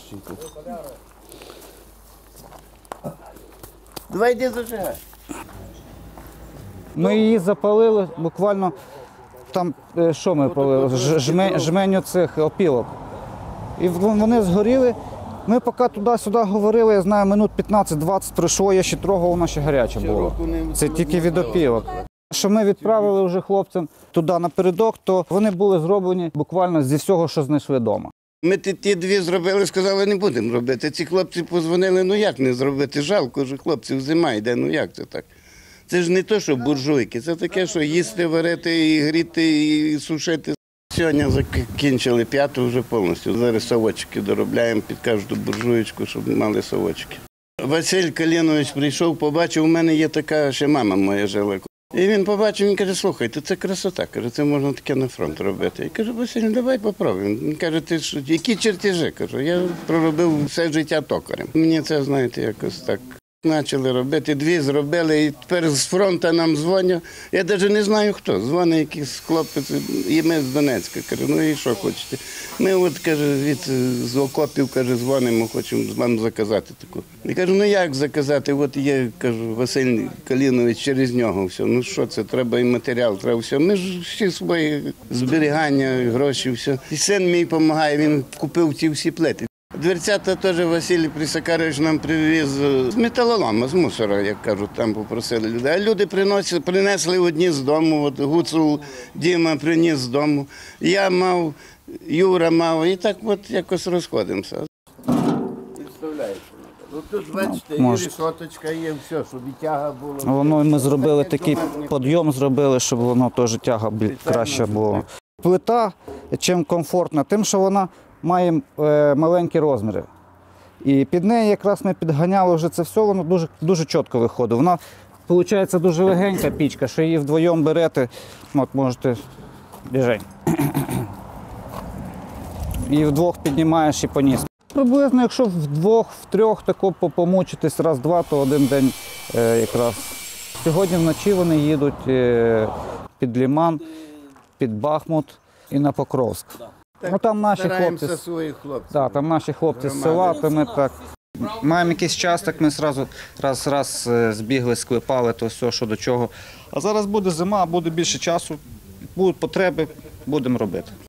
горящий тут. Давай йди зажигай. Ми її запалили буквально, там, що ми палили, жменю цих опілок. І вони згоріли. Ми поки туди-сюди говорили, я знаю, минут 15-20 пройшло, я ще трогав, вона ще гаряча була. Це тільки від опілок. Що ми відправили вже хлопцям туди напередок, то вони були зроблені буквально зі всього, що знайшли вдома. Ми ті дві зробили, сказали, не будемо робити. Ці хлопці подзвонили, ну як не зробити, жалко ж хлопців, зима йде, ну як це так? Це ж не то, що буржуйки, це таке, що їсти, варити, і гріти, і сушити. Сьогодні закінчили 5-ту вже повністю. Зараз совочки доробляємо під кожну буржуєчку, щоб мали совочки. Василь Калінович прийшов, побачив, у мене є така, ще мама моя жила. І він побачив, він каже, слухайте, це красота, каже, це можна таке на фронт робити. Я кажу, Василь, давай попробуємо. Він каже, ти що, які чертежі? Кажу, я проробив все життя токарем. Мені це, знаєте, якось так. Почали робити, дві зробили, і тепер з фронту нам дзвонять. Я навіть не знаю хто. Дзвонить якийсь хлопець, і ми з Донецька. Кажу, ну і що хочете? Ми от, каже, з окопів, каже, дзвонимо, хочемо вам заказати таку. Я кажу, ну як заказати? От є, кажу, Василь Калінович, через нього все. Ну що це, треба і матеріал, треба все. Ми ж всі свої зберігання, гроші, все. І син мій допомагає, він купив ті всі плити. Дверцята теж Василь Присакарович нам привіз з металолому, з мусора, як кажуть, там попросили людей. А люди принесли одні з дому, от Гуцул Діма приніс з дому. Я мав, Юра мав, і так от якось розходимося. Представляєте, тут, бачите, і решоточка є, все, щоб і тяга була. Воно ми зробили такий підйом, зробили, щоб воно теж тяга краще була. Плита, чим комфортна, тим, що вона має маленькі розміри. І під неї якраз ми підганяли вже це все, воно дуже, дуже чітко виходить. Вона, виходить, дуже легенька пічка, що її вдвоєм берете, от можете, біжень. І вдвох піднімаєш і поніс. Приблизно, якщо вдвох, втрьох тако помучитись раз-два, то один день якраз. Сьогодні вночі вони їдуть під Лиман, під Бахмут і на Покровськ. Ну, там наші хлопці, там наші хлопці з села, то ми так маємо якийсь час, так ми раз збігли, склепали то все, що до чого. А зараз буде зима, буде більше часу, будуть потреби, будемо робити.